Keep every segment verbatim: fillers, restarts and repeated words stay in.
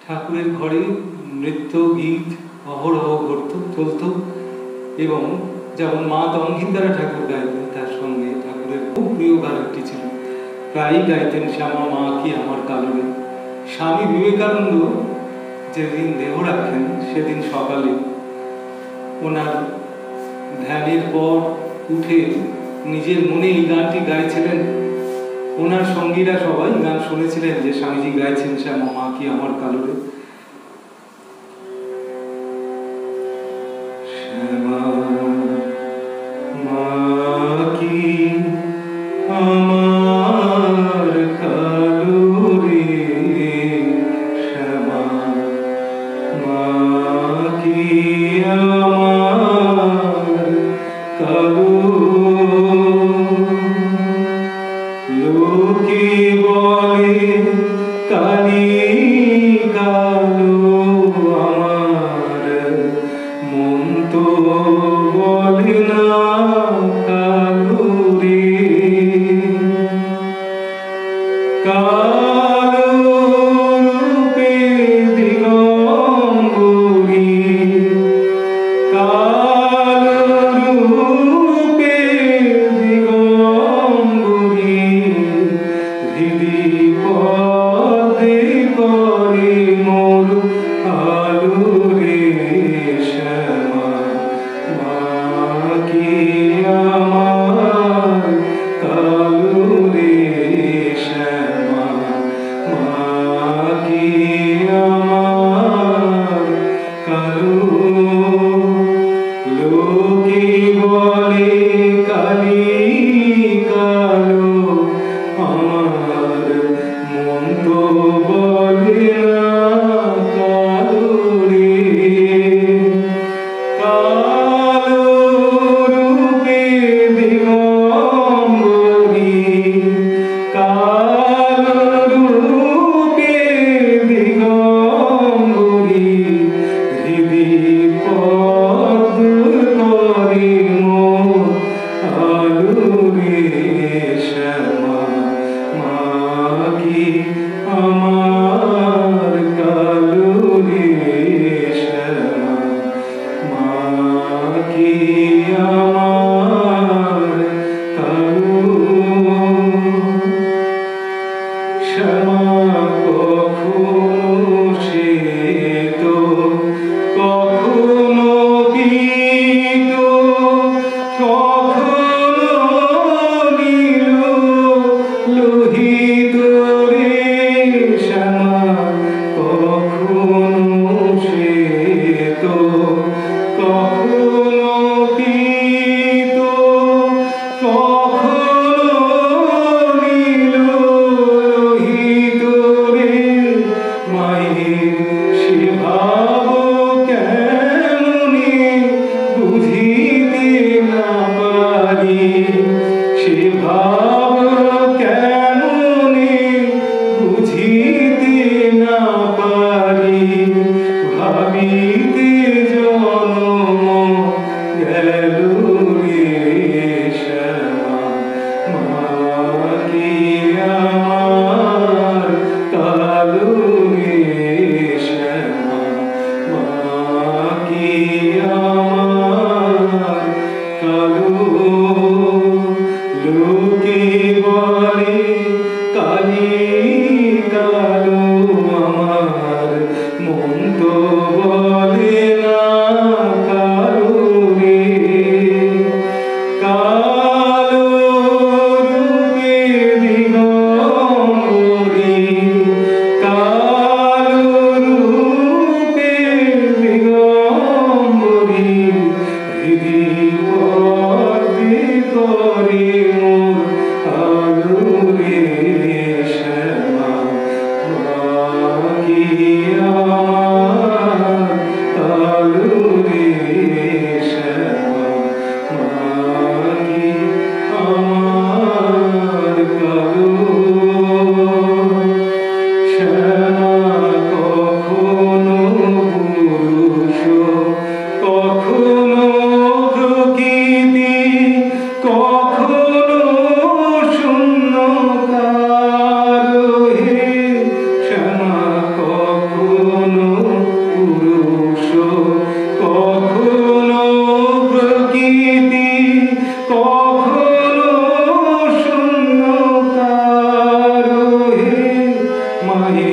ঠাকুরের ঘরে নৃত্য গীত অহরহ ঘটত চলত এবং যেমন মা অঙ্গিতারা ঠাকুর গাইতেন, তার সঙ্গে ঠাকুরের খুব প্রিয় গান একটি ছিল, প্রায়ই গাইতেন শ্যামা মা কি আমার কালরে। স্বামী বিবেকানন্দ যেদিন দেহ রাখেন সেদিন সকালে ওনার ধ্যানের পর উঠে নিজের মনে এই গানটি গাইছিলেন। ওনার সঙ্গীরা সবাই গান শুনেছিলেন যে স্বামীজি গাইছেন শ্যামা মা কি আমার কালরে। শ্যামা মা কি আমার কালরে, শ্যামা মা কি আমার কালরে। লোকে বলে কালিকা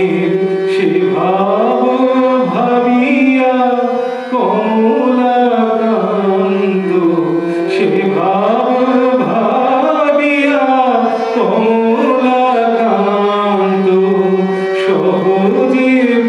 প্রাণের সে ভাব ভাবিয়া কমলাকান্ত, সে ভাব ভাবিয়া কমলাকান্ত সহজে